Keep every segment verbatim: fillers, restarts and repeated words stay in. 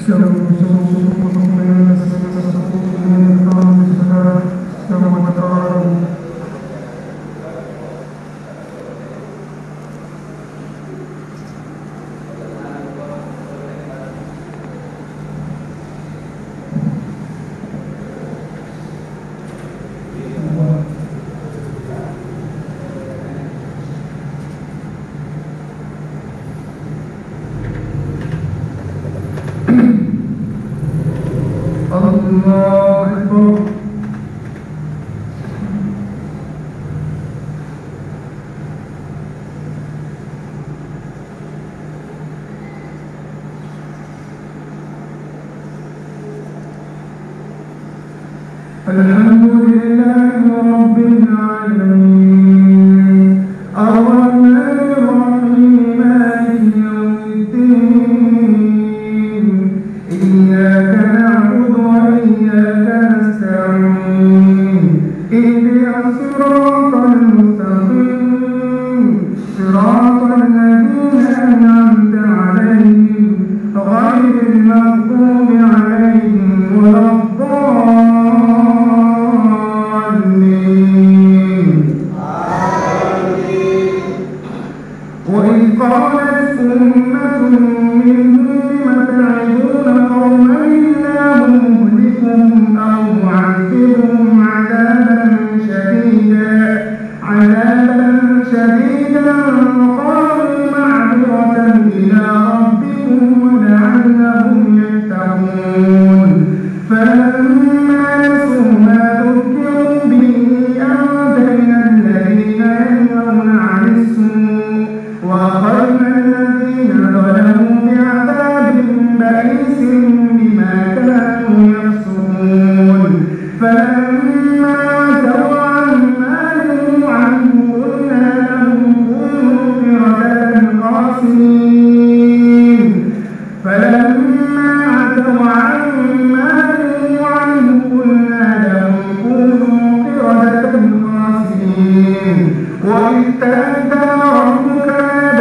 الحمد لله رب العالمين الرحمن الرحيم مالك يوم الدين إياك نعبد وإياك نستعين اهدنا الصراط المستقيم صراط الذين أنعمت عليهم غير المغضوب عليهم ولا قالت أمة منهم لم تعظون قوما الله مهلكهم أو معذبهم عذابا شديدا عذابا شديدا قالوا معذرة إلى ربكم ولعلهم يتقون فلما نسوا ما ذكروا به أنجينا الذين ينهون عن السوء وأخذنا الذين ظلموا بعذاب بئيس بما كانوا يفسقون فلما عتوا عما نهوا عنه قلنا لهم كونوا قردة خاسئين فلما عتوا عما نهوا عنه قلنا لهم كونوا قردة خاسئين وإذ تأذن ربك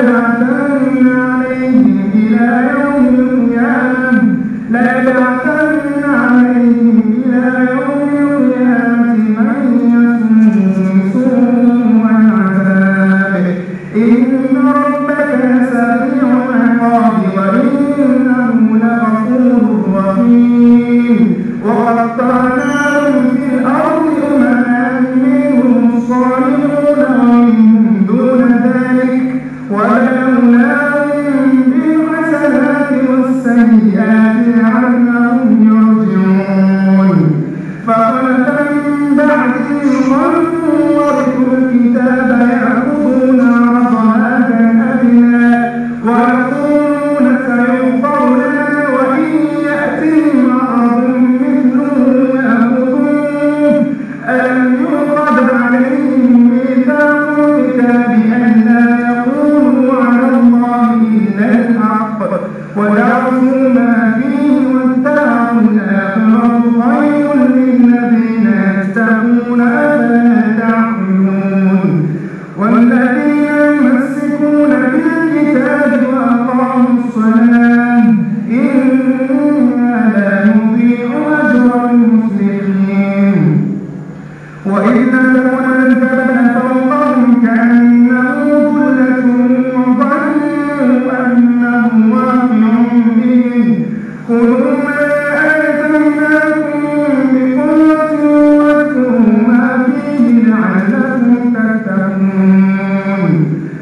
ليبعثن عليهم إلى يوم القيامة من يسوم سوء العذاب إن ربك سريع العقاب وإنه لغفور رحيم وقطعناهم في الأرض أمما منهم الصالحون ومنهم دون ذلك ونبلوناهم بالحسنات والسيئات لعلهم يرجعون فخلف من بعدهم خلف ورثوا الكتاب يأخذون عرض هذا الأدنى ويقولون سيغفر لنا وإن يأتهم عرض مثله يأخذوه ألم يؤخذ عليهم ميثاق الكتاب ألا يقولوا على الله إلا الحق ودرسوا ما فيه والدار الآخرة خير للذين يتقون أفلا تعقلون والذين يمسكون بالكتاب وأقاموا الصلاة إنا لا نضيع أجر المصلحين وإذ نزلنا الجبل فوقهم كأنه ظلة وظنوا أنه واقع بهم خذوا ما آتيناكم بقوة واذكروا ما فيه لعلكم تتقون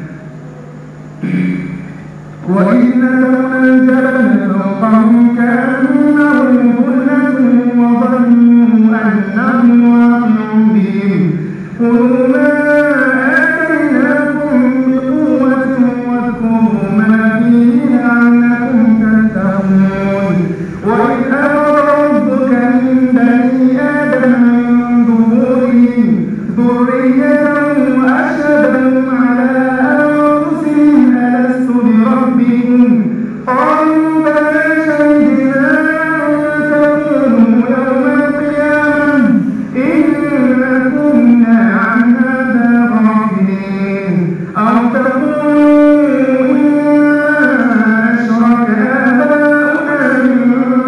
وإذ نزلنا الجبل فوقهم كأنه ظلة وظنوا أنه واقع بهم خذوا ما آتيناكم بقوة واذكروا ما فيه لعلكم تتقون وإذ أمر ربك من بني آدم من ظهورهم ذريتهم وأشهدهم على أنفسهم ألست بربكم قالوا بلى شهدنا أن تقولوا يوم القيامة إنا كنا عن هذا غافلين أو تقولوا إنا أشرك آباؤنا من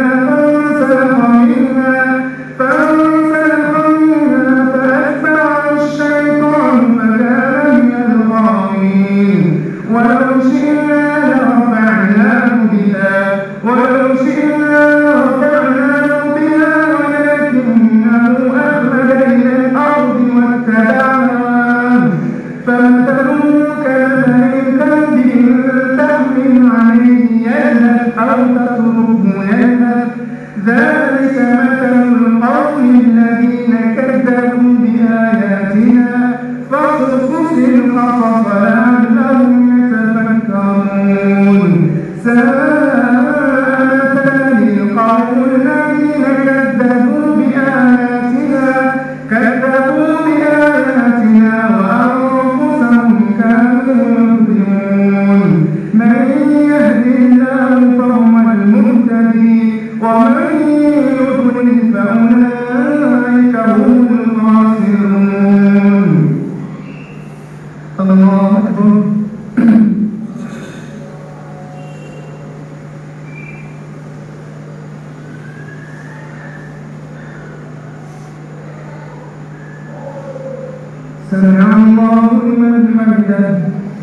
سمع الله لمن حمده.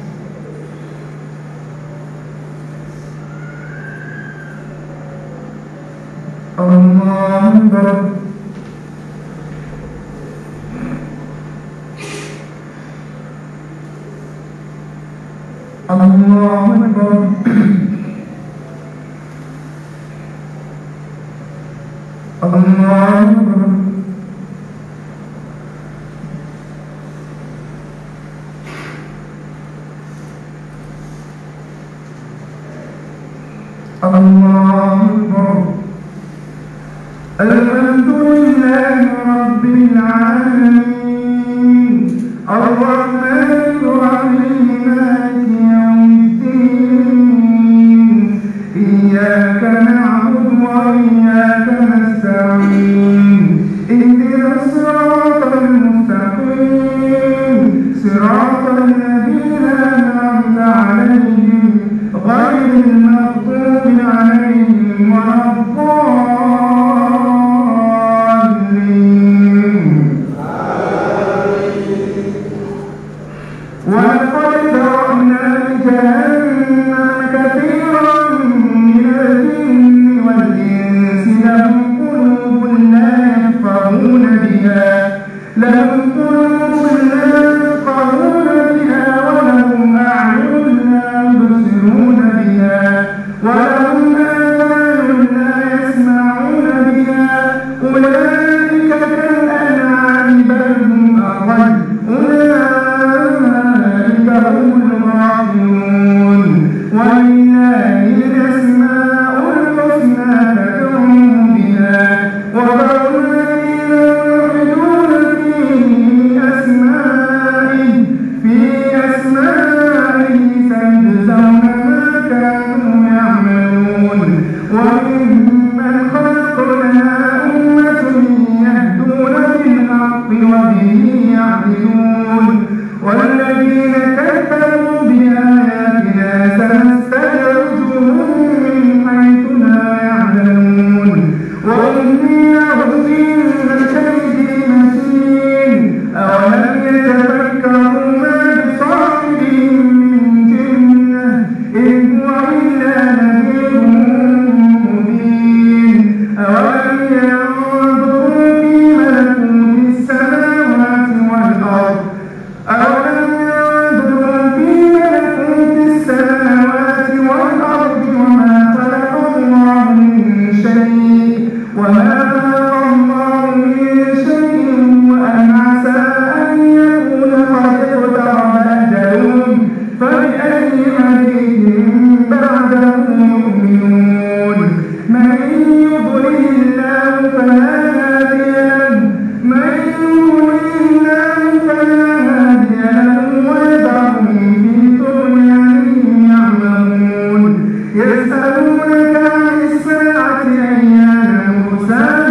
الله أكبر. الله أكبر. الله أكبر. الله أكبر. الحمد لله رب العالمين الرحمن الرحيم مالك يوم الدين إياك نعبد وإياك نستعين اهدنا الصراط المستقيم صراط الذين أنعمت عليهم غير المغضوب عليهم ولا الضالين. ولقد ذرأنا لجهنم كثيرا من الجن والإنس لهم قلوب لا يفقهون بها لهم قلوب لا يفقهون بها ولهم أعين لا يبصرون بها ولهم آذان لا يسمعون بها أولئك كالأنعام بل هم أضل أولئك هم الغافلون. ولله الأسماء الحسنى فادعوه بها وذروا الذين يلحدون في أسمائه في أسمائه سيجزون ما كانوا يعملون. وممن خلقنا أمة يهدون بالحق وبه يعدلون. والذين كذبوا بآياتنا سنستدرجهم من حيث لا يعلمون وأملي لهم إن كيدي متين. أولم يتفكروا ما بصاحبهم من جنة إن هو إلا نذير مبين. أولم ينظروا في ملكوت السماوات والأرض أولم ينظروا في ملكوت السماوات والأرض وما خلق الله من شيء وما خلق الله من شيء وأن عسى أن يكون قد اقترب أجلهم فبأي حديث بعده يؤمنون. من يضلل الله فلا هادي له من يضلل الله فلا هادي له ويذرهم في طغيانهم يعمهون. يسألونك عن الساعة أيان مرساها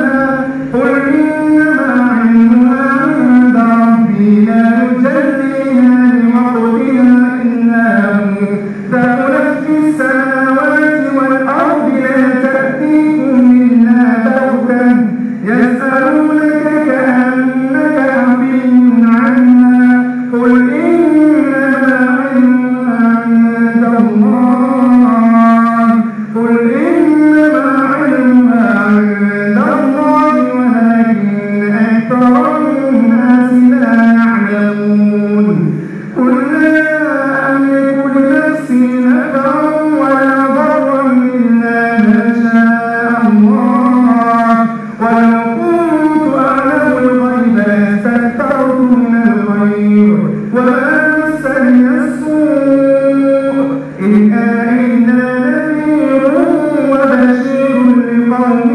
لقوم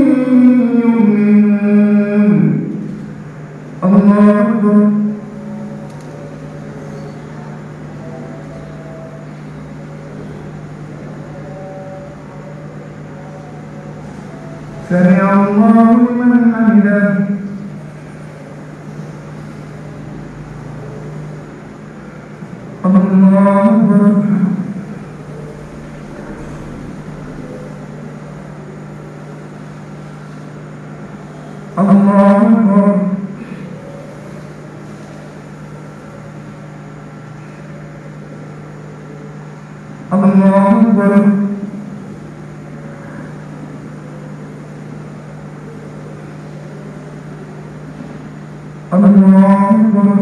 يؤمنون. الله أكبر. سمع الله لمن حمده. الله أكبر. الله أكبر. الله أكبر. الله أكبر.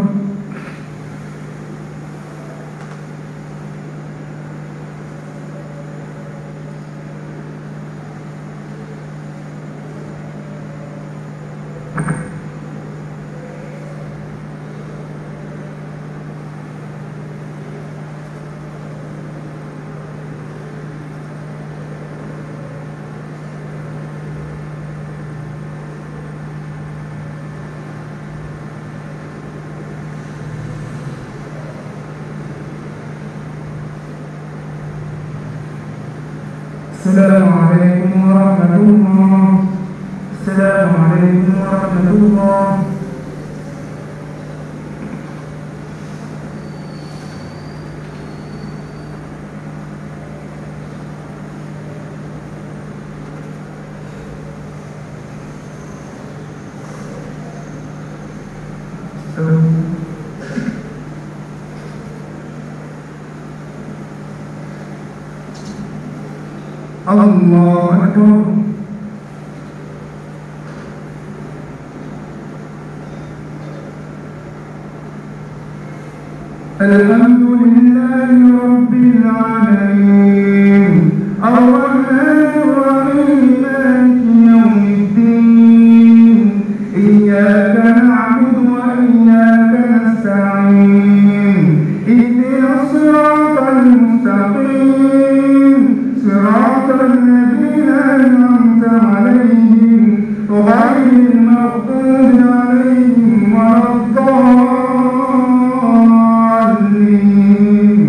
السلام عليكم ورحمة الله. السلام عليكم ورحمة الله. الله أكبر. الحمد لله رب العالمين الرحمن الرحيم مالك يوم الدين إياك نعبد وإياك نستعين اهدنا الصراط المستقيم صراط الذين أنعمت عليهم غير المغضوب عليهم ولا الضالين.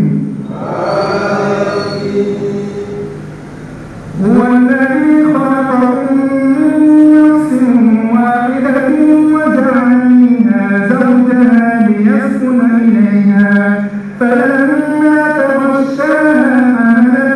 هو الذي خلقكم من نفس واحدة وجعل منها زوجها ليسكن إليها فلما تغشاها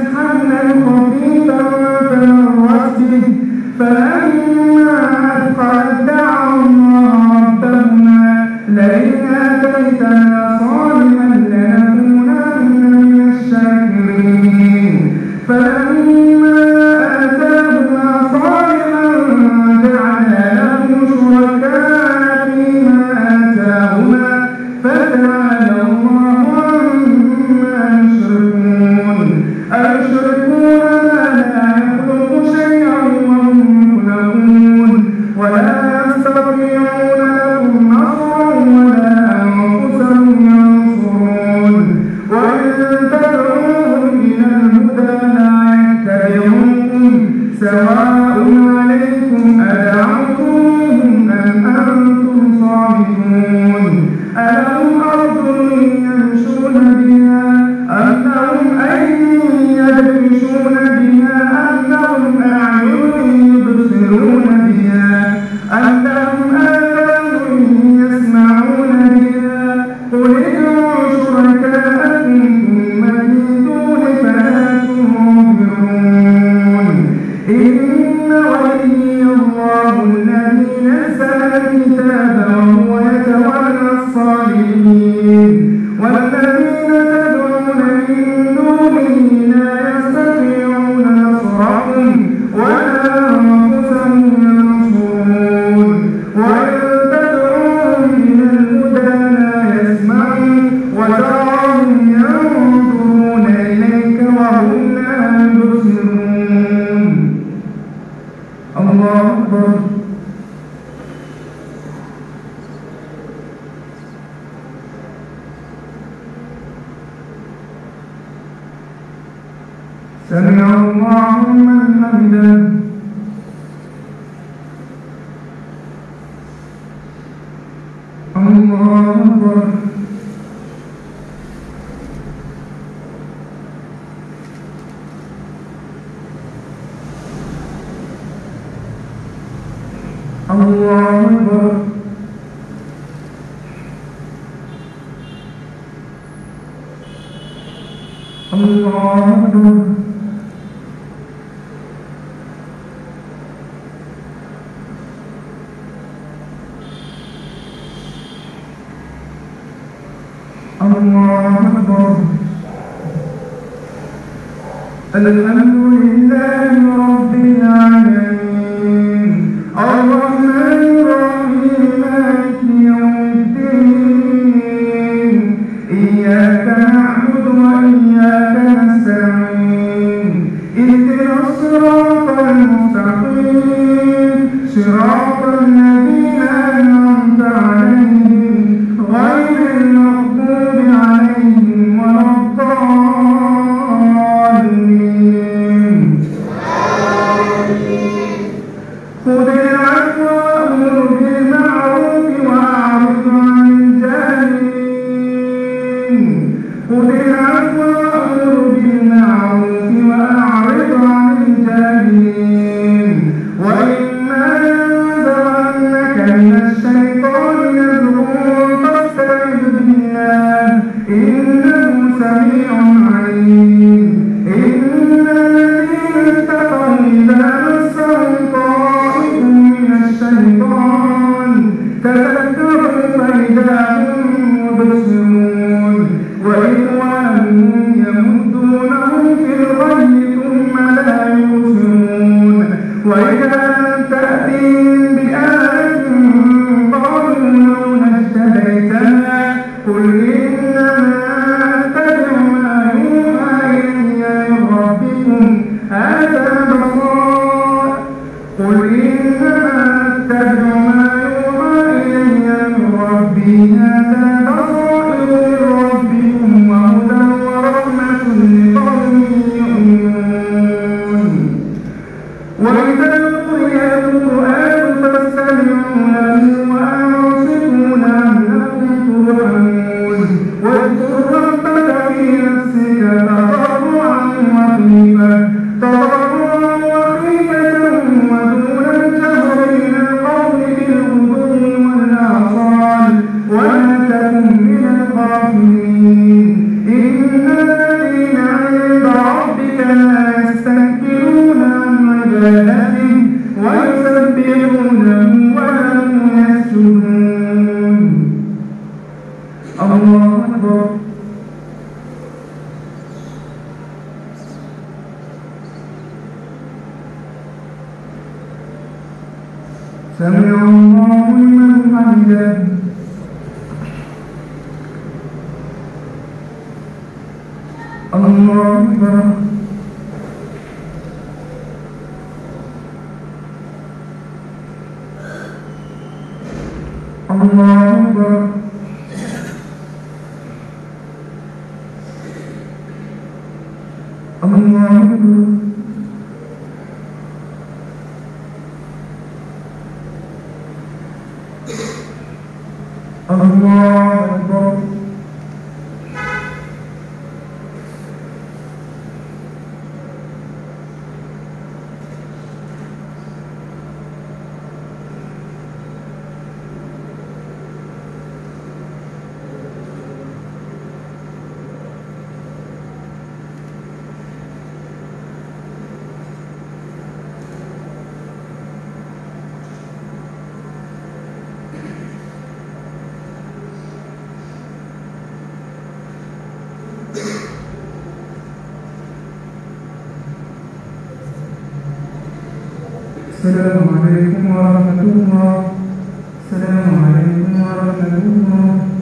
فلما أثقلت دعوا الله ربهما لئن آتيتنا صالحا لنكونن من الشاكرين فلما آتاهما صالحا جعلا له شركاء فيما آتاهما فتعالى الله عما يشركون. أيشركون ما لا يخلق شيئا ولا يستطيعون لهم نصرا ولا أنفسهم ينصرون. وإن تدعوهم إلى الهدى لا يتبعوكم سواء عليكم أدعوتموهم أم أنتم صامتون. ألهم أرجل يمشون بها أم لهم أيدي يبطشون بها أم لهم أعين يبصرون بها أم لهم آذان يسمعون بها قل ادعوا شركاءكم ثم كيدون فلا تنظرون. إن وليي الله الذي نزل الكتاب وهو يتولى الصالحين والذين تدعون من دونه لا يستطيعون نصرهم ولا أنفسهم ينصرون. وإن تدعوهم إلى الهدى لا يسمعون وتراهم ينظرون إليك وهم لا يبصرون. الله أكبر. سمع الله لمن حمده. الحمد لله رب العالمين الرحمن الرحيم مالك يوم الدين إياك نعبد وإياك نستعين اهدنا الصراط المستقيم صراط الذين أنعمت عليهم غير المغضوب عليهم ولا الضالين. خذ العفو وأمر بالمعروف وأعرض عن الجاهلين خذ العفو وأمر بالمعروف وأعرض عن الجاهلين وإما ينزغنك من الشيطان نزغ فاستعذ بالله إنه سميع عليم. إن الذين اتقوا إذا مسهم طائف من الشيطان تذكروا فإذا هم مبصرون وإخوانهم يمدونهم في الغي ثم لا يبصرون وإذا لم تأتهم بآية قالوا لو اشتريتها قل إنما أتبع ما يوحى إلي من ربكم هذا بصائر قل إنما أتبع ما يوحى إلي من ربي هذا بصائر من ربكم وهدى ورحمة لقوم يؤمنون. وإذا قرئ القرآن فاستمعوا له وأنصتوا لعلكم ترحمون. واذكر ربك في نفسك تضرعا وخيفة تضرعا وخيفة ودون الجهر من القول بالغدو والآصال ولا تكن من الغافلين. إن الذين عند ربك لا يستكبرون عن عبادته ويسبحونه وله يسجدون. الله أكبر. سمع الله لمن حمده. الله أكبر. الله أكبر. الله أكبر. الله أكبر. السلام عليكم ورحمة الله. السلام عليكم ورحمة الله.